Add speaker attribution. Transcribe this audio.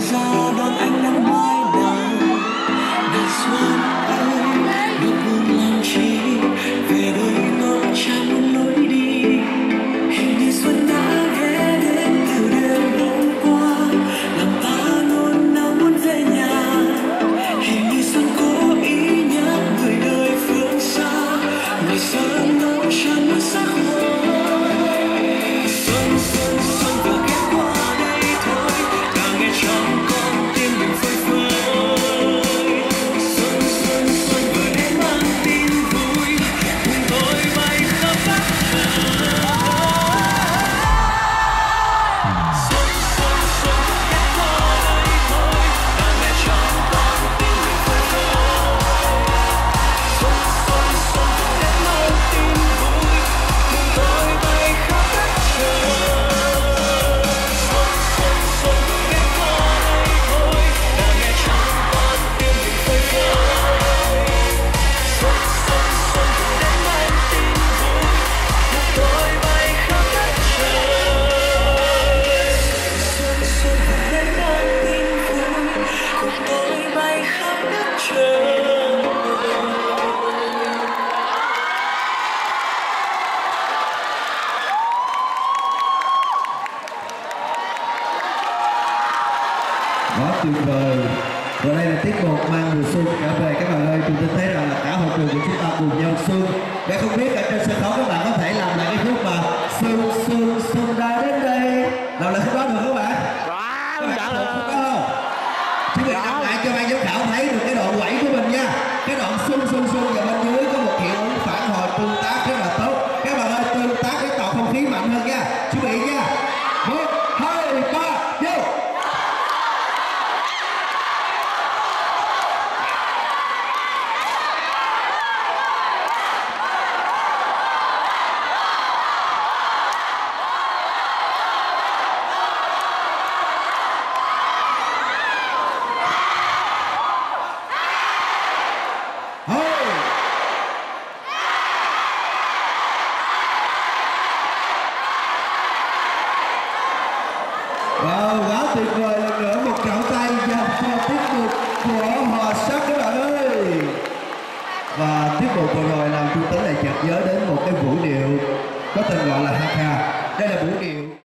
Speaker 1: ra đón ánh nắng mai đầu. Ngày xuân ơi, đừng buồn làm chi, về đời ngỡ chẳng lối đi. Hình như xuân đã ghé đến từ đêm hôm qua, làm ta nôn nao muốn về nhà. Hình như xuân cố ý nhắc người đời phương xa, ngày xuân ngỡ chẳng muốn xa khơi. Xuân xuân xuân vừa ghé qua đây thôi, ta nghe trong con tim mình phơi phới. Xuân xuân xuân vừa đến mang tin vui, cùng tôi bay khắp đất trời. Xuân xuân xuân vừa ghé qua đây thôi, ta nghe trong con tim mình phơi phới. Xuân xuân xuân vừa đến mang tin vui, cùng tôi bay khắp đất trời. Xuân xuân xuân vừa ghé qua đây thôi, ta nghe trong con tim mình phơi phới. Xuân xuân xuân vừa đến mang tin vui, cùng tôi bay khắp đất trời. Xuân xuân vừa đến mang tin vui, cùng tôi bay khắp đất trời.
Speaker 2: Quá tuyệt vời. Và đây là tiết mục mang mùa xuân trở về các bạn ơi. Chúng tôi thấy rằng là cả hội trường của chúng ta cùng nhau xuân. Để không biết ở trên sân khấu các bạn có thể làm lại cái khúc mà xuân xuân xuân đã đến đây. Làm lại khúc đó được không bạn? Các bạn có khúc đó không? Chúng mình đọc lại cho ban giám khảo thấy được cái đoạn quẩy của mình nha. Cái đoạn xuân xuân xuân và bên dưới có một hiệu ứng phản hồi tương tác rất là tốt. Các bạn ơi, tương tác để tạo không khí mạnh hơn nha. Chuẩn bị nha. 1, 2, 3, vô. Wow, quá tuyệt vời. Lần nữa một tràng tay dành cho tiết mục của Hòa Sắc các bạn ơi. Và tiết mục vừa rồi làm Trung Tính lại chợt nhớ đến một cái vũ điệu có tên gọi là Haka. Đây là vũ điệu